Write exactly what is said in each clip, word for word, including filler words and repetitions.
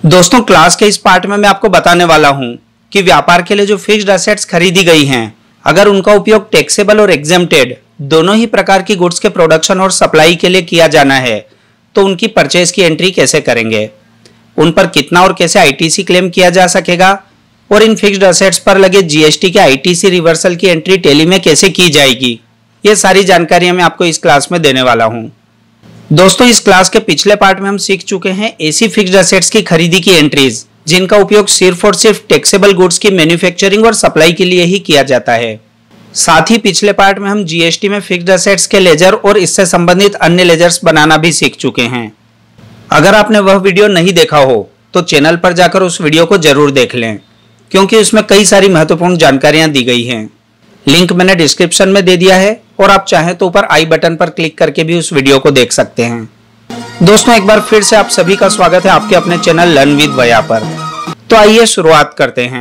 दोस्तों क्लास के इस पार्ट में मैं आपको बताने वाला हूं कि व्यापार के लिए जो फिक्स्ड असेट्स खरीदी गई हैं, अगर उनका उपयोग टैक्सेबल और एग्जेम्प्टेड दोनों ही प्रकार की गुड्स के प्रोडक्शन और सप्लाई के लिए किया जाना है तो उनकी परचेज की एंट्री कैसे करेंगे, उन पर कितना और कैसे आईटीसी क्लेम किया जा सकेगा और इन फिक्स्ड असेट्स पर लगे जीएसटी के आईटीसी रिवर्सल की एंट्री टैली में कैसे की जाएगी, ये सारी जानकारियां मैं आपको इस क्लास में देने वाला हूं। दोस्तों इस क्लास के पिछले पार्ट में हम सीख चुके हैं ऐसी फिक्स्ड असेट्स की खरीदी की एंट्रीज जिनका उपयोग सिर्फ और सिर्फ टैक्सेबल गुड्स की मैन्युफैक्चरिंग और सप्लाई के लिए ही किया जाता है। साथ ही पिछले पार्ट में हम जीएसटी में फिक्स्ड असेट्स के लेजर और इससे संबंधित अन्य लेजर्स बनाना भी सीख चुके हैं। अगर आपने वह वीडियो नहीं देखा हो तो चैनल पर जाकर उस वीडियो को जरूर देख लें, क्योंकि उसमें कई सारी महत्वपूर्ण जानकारियां दी गई हैं। लिंक मैंने डिस्क्रिप्शन में दे दिया है और आप चाहें तो ऊपर आई बटन पर क्लिक करके भी उस वीडियो को देख सकते हैं। दोस्तों एक बार फिर से आप सभी का स्वागत है आपके अपने चैनल लर्न विद भैया पर। तो आइए शुरुआत करते हैं।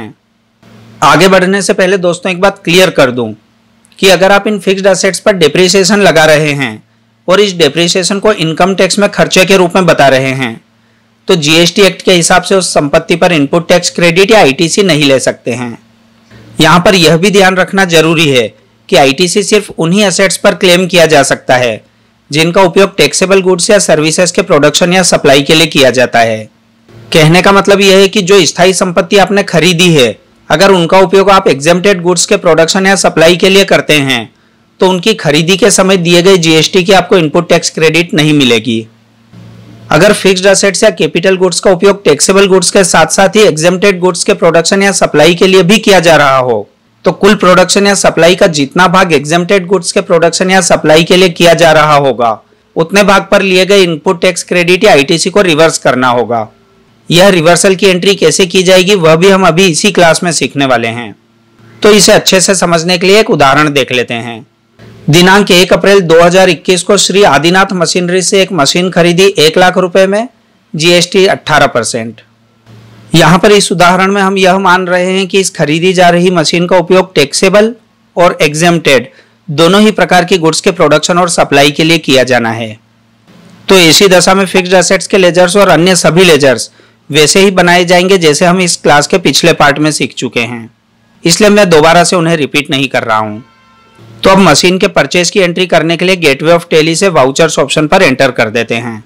आगे बढ़ने से पहले दोस्तों एक बात क्लियर कर दूं कि अगर आप इन फिक्स्ड असेट्स पर डिप्रिसिएशन लगा रहे हैं और इस डिप्रिसिएशन को इनकम टैक्स में खर्चे के रूप में बता रहे हैं तो जीएसटी एक्ट के हिसाब से उस संपत्ति पर इनपुट टैक्स क्रेडिट या आईटीसी नहीं ले सकते हैं। यहाँ पर यह भी ध्यान रखना जरूरी है कि आईटीसी सिर्फ उन्हीं असेट्स पर क्लेम किया जा सकता है जिनका उपयोग टैक्सेबल गुड्स या सर्विसेज के प्रोडक्शन या सप्लाई के लिए किया जाता है। कहने का मतलब यह है कि जो स्थायी संपत्ति आपने खरीदी है, अगर उनका उपयोग आप एग्जेम्प्टेड गुड्स के प्रोडक्शन या सप्लाई के लिए करते हैं तो उनकी खरीदी के समय दिए गए जीएसटी की आपको इनपुट टैक्स क्रेडिट नहीं मिलेगी। अगर फिक्स्ड असेट्स या कैपिटल गुड्स का उपयोग टैक्सेबल गुड्स के साथ साथ ही एग्जेम्प्टेड गुड्स के प्रोडक्शन या सप्लाई के लिए भी किया जा रहा हो तो कुल प्रोडक्शन या सप्लाई का जितना भाग एग्जेम्प्टेड गुड्स के प्रोडक्शन या सप्लाई के लिए किया जा रहा होगा उतने भाग पर लिए गए इनपुट टैक्स क्रेडिट या आईटीसी को रिवर्स करना होगा। यह रिवर्सल की एंट्री कैसे की जाएगी वह भी हम अभी इसी क्लास में सीखने वाले हैं। तो इसे अच्छे से समझने के लिए एक उदाहरण देख लेते हैं। दिनांक एक अप्रैल दो हज़ार इक्कीस को श्री आदिनाथ मशीनरी से एक मशीन खरीदी एक लाख रुपए में, जीएसटी अठारह परसेंट। यहाँ पर इस उदाहरण में हम यह मान रहे हैं कि इस खरीदी जा रही मशीन का उपयोग टैक्सेबल और एग्जेम्प्टेड दोनों ही प्रकार की गुड्स के प्रोडक्शन और सप्लाई के लिए किया जाना है। तो ऐसी दशा में फिक्स्ड असेट्स के लेजर्स और अन्य सभी लेजर्स वैसे ही बनाए जाएंगे जैसे हम इस क्लास के पिछले पार्ट में सीख चुके हैं, इसलिए मैं दोबारा से उन्हें रिपीट नहीं कर रहा हूँ। तो अब मशीन के परचेज की एंट्री करने के लिए गेटवे ऑफ टैली से वाउचर्स ऑप्शन पर एंटर कर देते हैं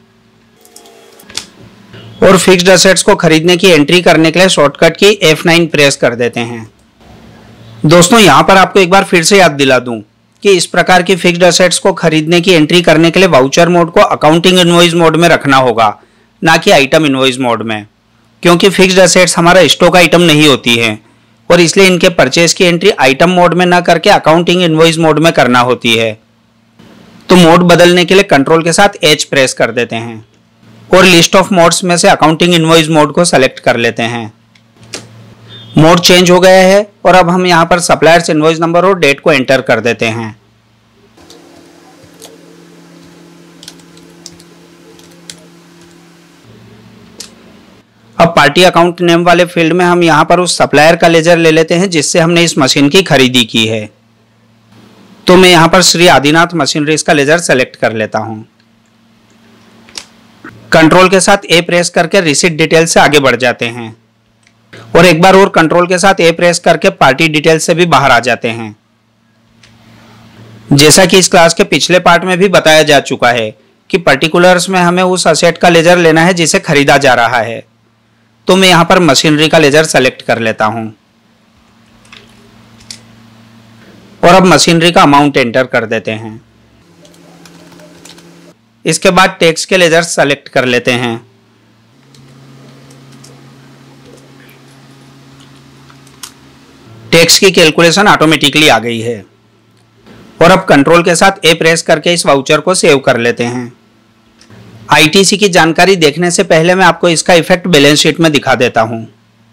और फिक्स्ड असेट्स को खरीदने की एंट्री करने के लिए शॉर्टकट की एफ नाइन प्रेस कर देते हैं। दोस्तों यहाँ पर आपको एक बार फिर से याद दिला दूं कि इस प्रकार की फिक्स्ड असेट्स को खरीदने की एंट्री करने के लिए वाउचर मोड को अकाउंटिंग इनवॉइस मोड में रखना होगा, ना कि आइटम इनवॉइस मोड में, क्योंकि फिक्स्ड असेट्स हमारा स्टॉक आइटम नहीं होती है और इसलिए इनके परचेज की एंट्री आइटम मोड में न करके अकाउंटिंग इनवॉइस मोड में करना होती है। तो मोड बदलने के लिए कंट्रोल के साथ एच प्रेस कर देते हैं और लिस्ट ऑफ मोड्स में से अकाउंटिंग इनवॉइस मोड को सेलेक्ट कर लेते हैं। मोड चेंज हो गया है और अब हम यहां पर सप्लायर्स इनवॉइस नंबर और डेट को एंटर कर देते हैं। अब पार्टी अकाउंट नेम वाले फील्ड में हम यहां पर उस सप्लायर का लेजर ले लेते हैं जिससे हमने इस मशीन की खरीदी की है। तो मैं यहां पर श्री आदिनाथ मशीनरीज का लेजर सेलेक्ट कर लेता हूं। कंट्रोल के साथ ए प्रेस करके रिसीट डिटेल से आगे बढ़ जाते हैं और एक बार और कंट्रोल के साथ ए प्रेस करके पार्टी डिटेल से भी बाहर आ जाते हैं। जैसा कि इस क्लास के पिछले पार्ट में भी बताया जा चुका है कि पर्टिकुलर्स में हमें उस असेट का लेजर लेना है जिसे खरीदा जा रहा है। तो मैं यहां पर मशीनरी का लेजर सेलेक्ट कर लेता हूं और अब मशीनरी का अमाउंट एंटर कर देते हैं। इसके बाद टैक्स के लेजर सेलेक्ट कर लेते हैं। टैक्स की कैलकुलेशन ऑटोमेटिकली आ गई है और अब कंट्रोल के साथ ए प्रेस करके इस वाउचर को सेव कर लेते हैं। आईटीसी की जानकारी देखने से पहले मैं आपको इसका इफेक्ट बैलेंस शीट में दिखा देता हूं।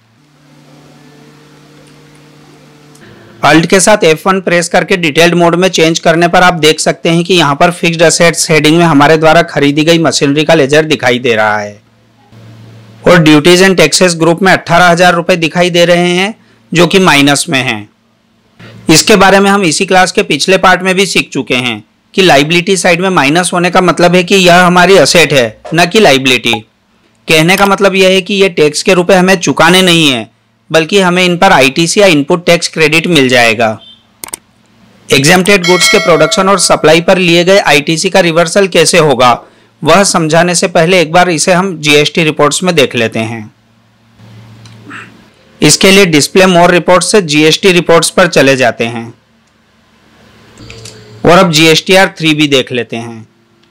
अल्ट के साथ एफ वन प्रेस करके डिटेल्ड मोड में चेंज करने पर आप देख सकते हैं कि यहां पर फिक्स्ड असेट्स हेडिंग में हमारे द्वारा खरीदी गई मशीनरी का लेजर दिखाई दे रहा है और ड्यूटीज एंड टैक्सेस ग्रुप में अठारह हजार रुपए दिखाई दे रहे हैं जो कि माइनस में हैं। इसके बारे में हम इसी क्लास के पिछले पार्ट में भी सीख चुके हैं कि लाइबिलिटी साइड में माइनस होने का मतलब है कि यह हमारी असेट है, न कि लाइबिलिटी। कहने का मतलब यह है कि ये टैक्स के रुपए हमें चुकाने नहीं है, बल्कि हमें इन पर आईटीसी या इनपुट टैक्स क्रेडिट मिल जाएगा। एग्जेम्प्टेड गुड्स के प्रोडक्शन और सप्लाई पर लिए गए आईटीसी का रिवर्सल कैसे होगा, वह समझाने से पहले एक बार इसे हम जीएसटी रिपोर्ट्स में देख लेते हैं। इसके लिए डिस्प्ले मोर रिपोर्ट्स से जीएसटी रिपोर्ट्स पर चले जाते हैं और अब जीएसटीआर थ्री भी देख लेते हैं।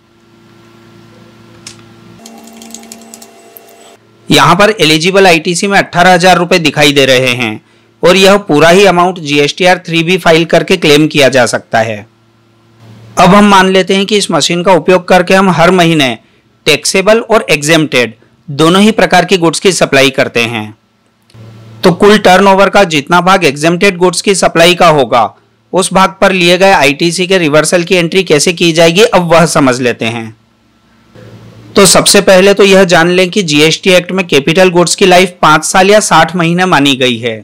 यहां पर एलिजिबल आईटीसी में अठारह हजार रुपए दिखाई दे रहे हैं और यह पूरा ही अमाउंट जीएसटीआर थ्री भी फाइल करके क्लेम किया जा सकता है। अब हम मान लेते हैं कि इस मशीन का उपयोग करके हम हर महीने टैक्सेबल और एग्जेम्प्टेड दोनों ही प्रकार की गुड्स की सप्लाई करते हैं। तो कुल टर्नओवर का जितना भाग एग्जेम्प्टेड गुड्स की सप्लाई का होगा, उस भाग पर लिए गए आईटीसी के रिवर्सल की एंट्री कैसे की जाएगी, अब वह समझ लेते हैं। तो सबसे पहले तो यह जान लें कि जीएसटी एक्ट में कैपिटल गुड्स की लाइफ पांच साल या साठ महीने मानी गई है।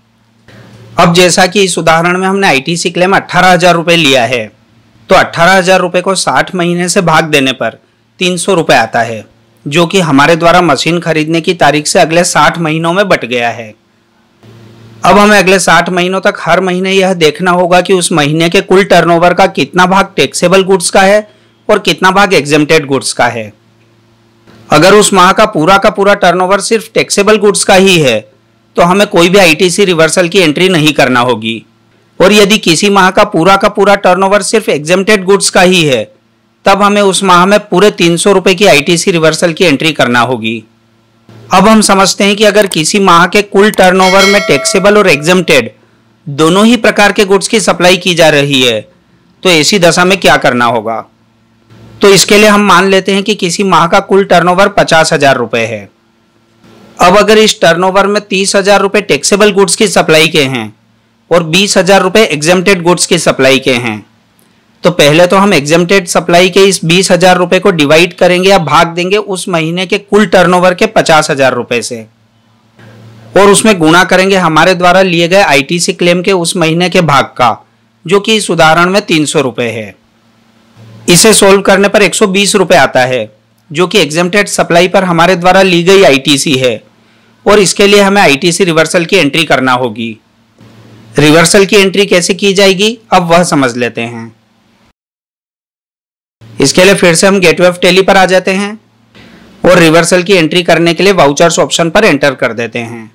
अब जैसा कि इस उदाहरण में हमने आईटीसी क्लेम अठारह हजार रुपए लिया है, तो अठारह हजार रुपए को साठ महीने से भाग देने पर तीन सौ रुपए आता है, जो कि हमारे द्वारा मशीन खरीदने की तारीख से अगले साठ महीनों में बट गया है। अब हमें अगले साठ महीनों तक हर महीने यह देखना होगा कि उस महीने के कुल टर्नओवर का कितना भाग टैक्सेबल गुड्स का है और कितना भाग एग्जेम्प्टेड गुड्स का है। अगर उस माह का पूरा का पूरा टर्नओवर सिर्फ टैक्सेबल गुड्स का ही है, तो हमें कोई भी आईटीसी रिवर्सल की एंट्री नहीं करना होगी। और यदि किसी माह का पूरा का पूरा टर्नओवर सिर्फ एग्जेम्प्टेड गुड्स का ही है, तब हमें उस माह में पूरे तीन सौ रुपए की आईटीसी रिवर्सल की एंट्री करना होगी। अब हम समझते हैं कि अगर किसी माह के कुल टर्नओवर में टैक्सेबल और एग्जेम्प्टेड दोनों ही प्रकार के गुड्स की सप्लाई की जा रही है, तो ऐसी दशा में क्या करना होगा। तो इसके लिए हम मान लेते हैं कि किसी माह का कुल टर्नओवर पचास हजार रुपए है। अब अगर इस टर्नओवर में तीस हजार रुपए टैक्सेबल गुड्स की सप्लाई के हैं और बीस हजार रुपए एग्जेम्प्टेड गुड्स की सप्लाई के हैं, तो पहले तो हम एग्जेम्प्टेड सप्लाई के इस बीस हजार रुपए को डिवाइड करेंगे या भाग देंगे उस महीने के कुल टर्नओवर के पचास हजार रुपए से, और उसमें गुणा करेंगे हमारे द्वारा लिए गए आईटीसी क्लेम के उस महीने के भाग का, जो कि इस उदाहरण में तीन सौ रुपए है। इसे सोल्व करने पर एक सौ बीस रुपए आता है, जो कि एग्जेम्प्टेड सप्लाई पर हमारे द्वारा ली गई आईटीसी है, और इसके लिए हमें आईटीसी रिवर्सल की एंट्री करना होगी। रिवर्सल की एंट्री कैसे की जाएगी, अब वह समझ लेते हैं। इसके लिए फिर से हम गेटवे ऑफ टैली पर आ जाते हैं और रिवर्सल की एंट्री करने के लिए वाउचर्स ऑप्शन पर एंटर कर देते हैं।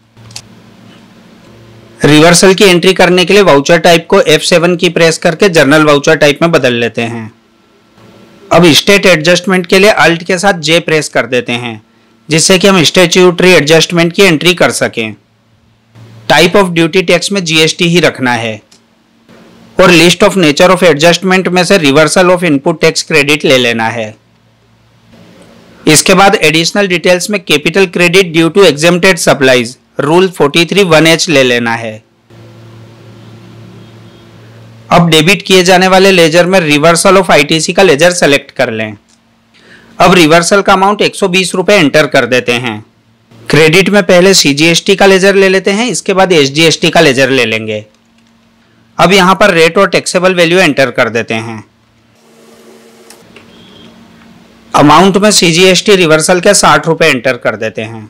रिवर्सल की एंट्री करने के लिए वाउचर टाइप को एफ सेवन की प्रेस करके जर्नल वाउचर टाइप में बदल लेते हैं। अब स्टेट एडजस्टमेंट के लिए अल्ट के साथ जे प्रेस कर देते हैं, जिससे कि हम स्टैट्यूटरी एडजस्टमेंट की एंट्री कर सकें। टाइप ऑफ ड्यूटी टैक्स में जीएसटी ही रखना है और list of nature of adjustment में से reversal of input tax credit ले लेना है। इसके बाद एडिशनल डिटेल्स में capital credit due to exempted supplies rule forty three one H ले लेना है। अब डेबिट किए जाने वाले लेजर में रिवर्सल ऑफ आईटीसी का लेजर सेलेक्ट कर लें। अब रिवर्सल का अमाउंट एक सौ बीस रुपए एंटर कर देते हैं। क्रेडिट में पहले सीजीएसटी का लेजर ले लेते हैं, इसके बाद एसजीएसटी का लेजर ले लेंगे। अब यहां पर रेट और टैक्सेबल वैल्यू एंटर कर देते हैं। अमाउंट में सीजीएसटी रिवर्सल के साठ रुपए एंटर कर देते हैं।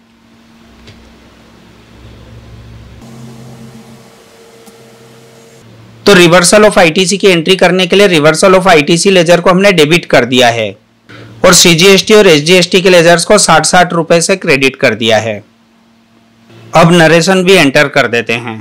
तो रिवर्सल ऑफ आईटीसी की एंट्री करने के लिए रिवर्सल ऑफ आईटीसी लेजर को हमने डेबिट कर दिया है और सीजीएसटी और एसजीएसटी के लेजर्स को साठ साठ रुपए से क्रेडिट कर दिया है। अब नरेशन भी एंटर कर देते हैं।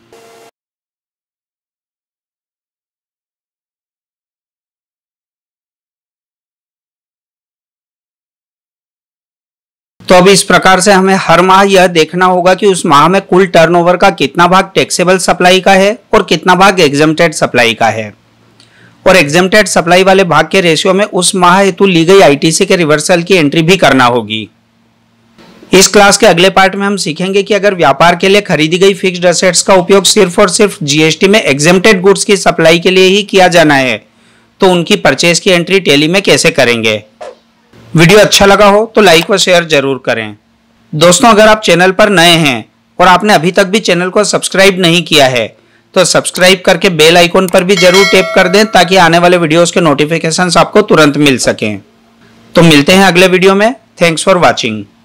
तो अब इस प्रकार से हमें हर माह यह देखना होगा कि उस माह में कुल टर्नओवर का कितना भाग टैक्सेबल सप्लाई का है और कितना भाग एग्जेम्प्टेड सप्लाई का है, और एग्जेम्प्टेड सप्लाई वाले भाग के रेशियो में उस माह हेतु ली गई आईटीसी के रिवर्सल की एंट्री भी करना होगी। इस क्लास के अगले पार्ट में हम सीखेंगे कि अगर व्यापार के लिए खरीदी गई फिक्स्ड एसेट्स का उपयोग सिर्फ और सिर्फ जीएसटी में एग्जेम्प्टेड गुड्स की सप्लाई के लिए ही किया जाना है, तो उनकी परचेज की एंट्री टैली में कैसे करेंगे। वीडियो अच्छा लगा हो तो लाइक व शेयर जरूर करें। दोस्तों, अगर आप चैनल पर नए हैं और आपने अभी तक भी चैनल को सब्सक्राइब नहीं किया है, तो सब्सक्राइब करके बेल आइकॉन पर भी जरूर टैप कर दें, ताकि आने वाले वीडियोस के नोटिफिकेशंस आपको तुरंत मिल सकें। तो मिलते हैं अगले वीडियो में। Thanks for watching.